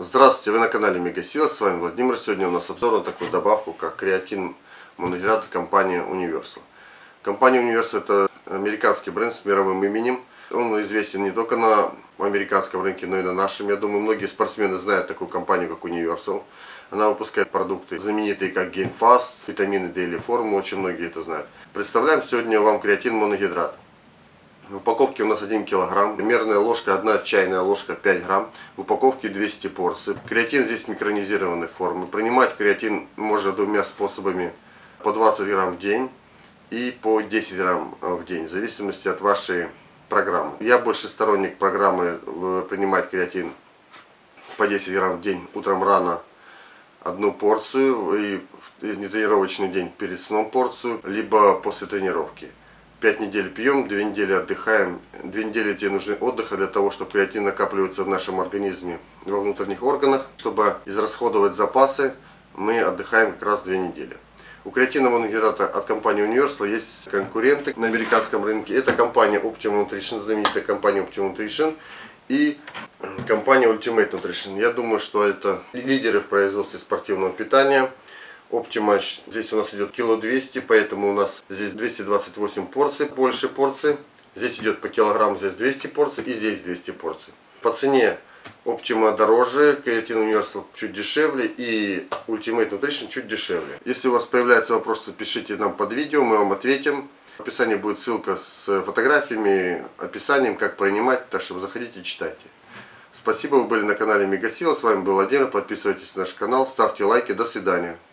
Здравствуйте, вы на канале Мегасила, с вами Владимир. Сегодня у нас обзор на такую добавку, как креатин моногидрат от компании Universal. Компания Universal — это американский бренд с мировым именем. Он известен не только на американском рынке, но и на нашем. Я думаю, многие спортсмены знают такую компанию, как Universal. Она выпускает продукты знаменитые, как GainFast, витамины Daily Form, очень многие это знают. Представляем сегодня вам креатин моногидрат. В упаковке у нас 1 килограмм, мерная ложка, 1 чайная ложка 5 грамм, в упаковке 200 порций. Креатин здесь микронизированной формы. Принимать креатин можно двумя способами: по 20 грамм в день и по 10 грамм в день, в зависимости от вашей программы. Я больше сторонник программы принимать креатин по 10 грамм в день, утром рано одну порцию и в нетренировочный день перед сном порцию, либо после тренировки. 5 недель пьем, 2 недели отдыхаем. 2 недели тебе нужны отдыха для того, чтобы креатин накапливается в нашем организме, во внутренних органах. Чтобы израсходовать запасы, мы отдыхаем как раз 2 недели. У креатина моногидрата от компании Universal есть конкуренты на американском рынке. Это компания Optimum Nutrition, знаменитая компания Optimum Nutrition, и компания Ultimate Nutrition. Я думаю, что это лидеры в производстве спортивного питания. Optima, здесь у нас идет 200 кг, поэтому у нас здесь 228 порций, больше порций. Здесь идет по килограмм, здесь 200 порций и здесь 200 порций. По цене Optima дороже, креатин Universal чуть дешевле и Ultimate Nutrition чуть дешевле. Если у вас появляются вопросы, пишите нам под видео, мы вам ответим. В описании будет ссылка с фотографиями, описанием, как принимать, так что заходите и читайте. Спасибо, вы были на канале Мегасила, с вами был Владимир. Подписывайтесь на наш канал, ставьте лайки, до свидания.